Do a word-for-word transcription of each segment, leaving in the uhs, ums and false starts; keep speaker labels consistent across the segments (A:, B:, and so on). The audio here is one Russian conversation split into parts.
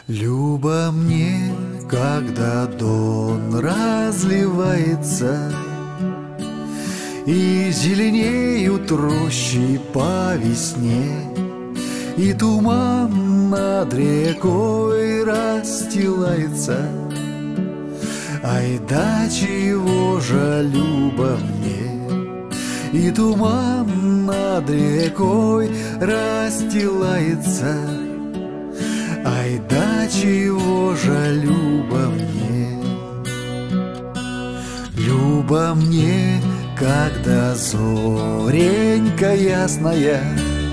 A: Любо мне, когда дон разливается и зеленеют рощи по весне, и туман над рекой расстилается. Ай да чего же любо мне, и туман над рекой расстилается. Ай да чего же любо мне. Любо мне, когда зоренька ясная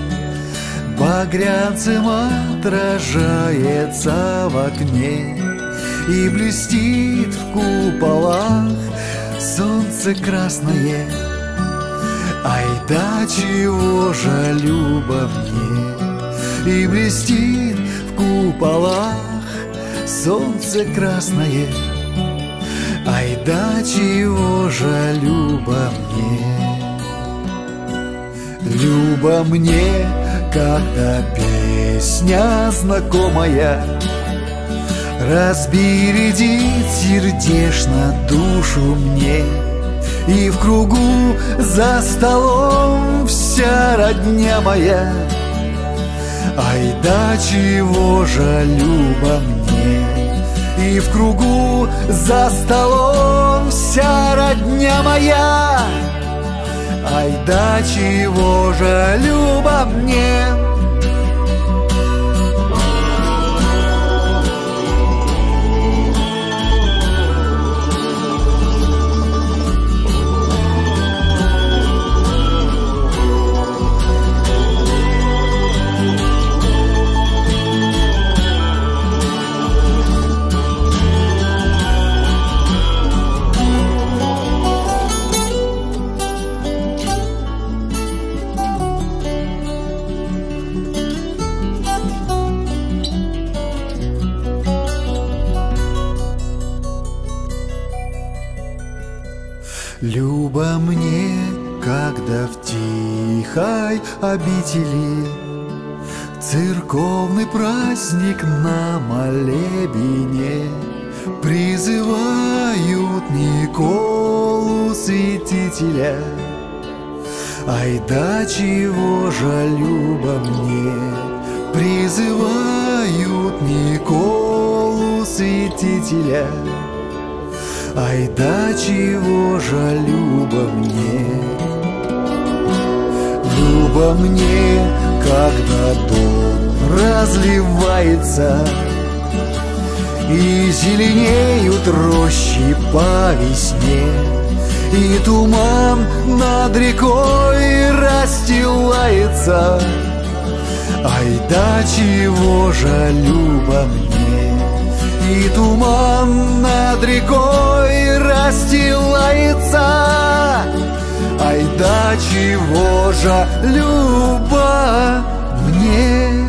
A: багрянцем отражается в окне, и блестит в куполах солнце красное. Ай да чего же любо мне, и блестит в куполах солнце красное. Ай да чего же любо мне. Любо мне, когда песня знакомая разбередит сердечно душу мне, и в кругу за столом вся родня моя. Ай да чего же любо мне, и в кругу за столом вся родня моя. Ай да чего же любо мне. Любо мне, когда в тихой обители церковный праздник на молебне призывают Николу Святителя. Ай да чего же любо мне, призывают Николу Святителя. Ай да чего же любо мне. Любо мне, когда дом разливается и зеленеют рощи по весне, и туман над рекой расстилается. Ай да чего же любо мне, и туман над рекой расстилается. Ай да чего же любо мне.